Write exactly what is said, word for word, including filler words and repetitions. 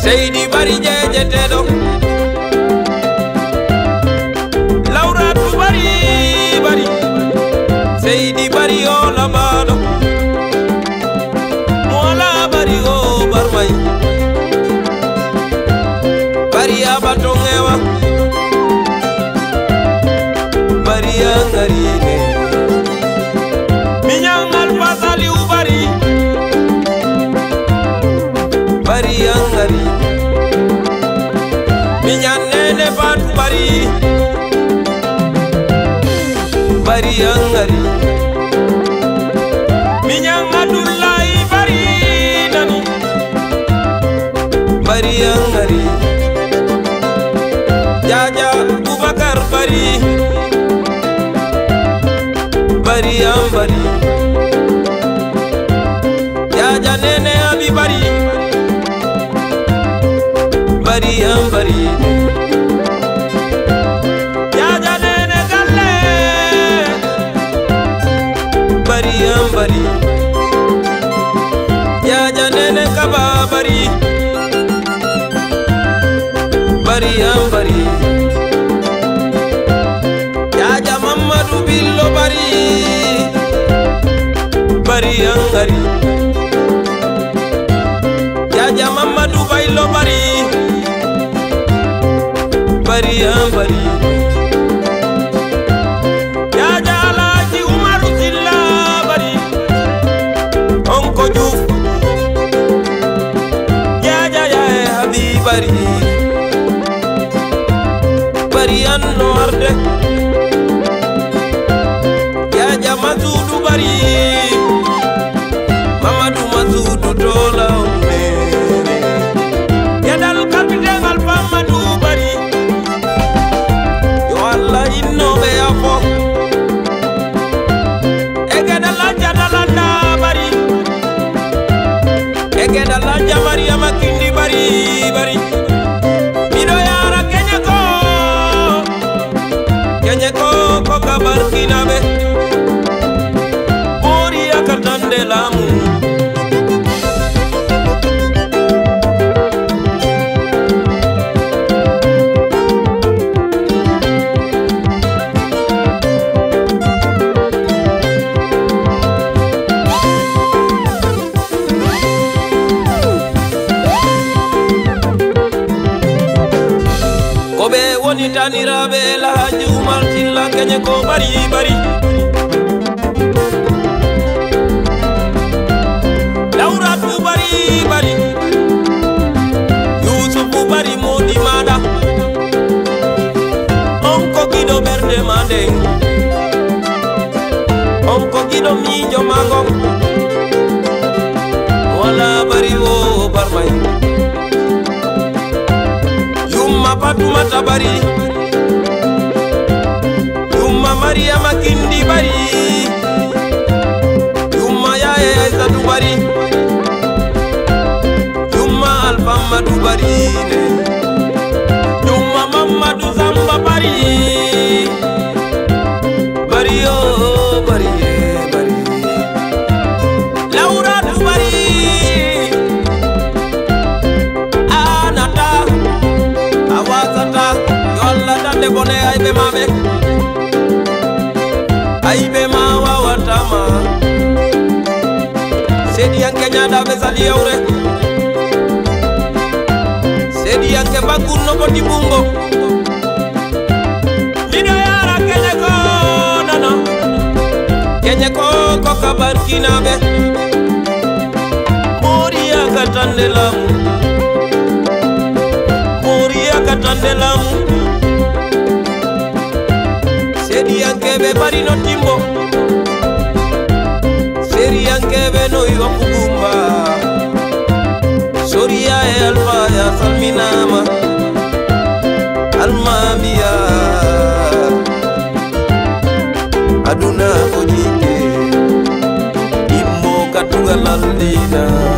Seydi Bari jeje teɗo Lawratu Bari Bari Seydi Bari o labaɗo Mola Bari o barmay Bari abato ngewa Bari angarine Minyangal pasali u Bari Bari angari Minyan nene batu Bari Bari angari Minyan Abdullahi Bari nani Bari angari Jaja Bubakar Bari Bari ambari Jaja nene Abi Bari Bari ambari Jaja nene galle Bari ambari Jaja nene kaba Bari Bari ambari Jaja Mamadou Billo Bari Bari angari Jaja Mamadou Baylo Bari Bari ambari Jaja Alaji Umaru Silla Bari Onko Diouf Jaja yae Habib Bari Bari anno arde Jaja Mazudu Bari Mamadou Mazudu dola umne Yadal kapiten Alfa Mamadou Bari Yo Allah inno be afo Egeda lanja dalanda Bari Egeda lanja Mariama Kindi Bari Bari Mido yara Kenya ko Kenya ko ko kabar kinabe Ori akatande lamu Kobe woni taniraɓe Elhaji Umar Silla Kenya ko Bari Bari Lawratu Bari Bari Yusufu Bari modi mada Onko gido berde mandeng Onko gido mijo mango Wala Bari o barmay Yumma Fatumata Bari Yumma Mariama Kindi Bari Yumma yae Aisatu Bari Yumma Alfa Mamadou Bari Yumma Mamadou Samba Bari Bari o Bari Bari Lawratu Bari Anata Awasata Yolla dande bone aybe mabe Aybe ma wawatama Sedi yanke nyada besali yaure Sedi yanke bakun no bodi bungo Lido yara Kenya ko nana Kenya ko ko kabar kinabe Mori akatande lamu Mori akatande lamu Sedi yanke be Bari no timbo Sedi yanke be no iwa kugumba Soria e Alfa ya salminama Almamia Aduna kojike Immo katuga laldina